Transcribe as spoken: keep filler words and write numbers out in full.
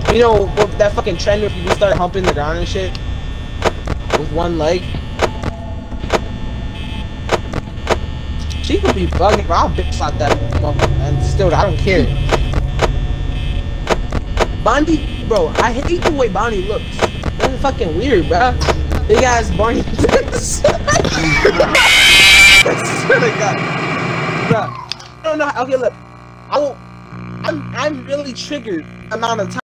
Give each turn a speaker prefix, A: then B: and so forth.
A: You know what, that fucking trend where people start humping the ground and shit with one leg. She could be bugging, but I'll bitch slap that motherfucker, and still, I don't care. Bondi, bro, I hate the way Bondi looks. That's fucking weird, bro. Big ass Barney. I swear to God, bro. I don't know. Okay, look, I will. I'm I'm really triggered the amount of time.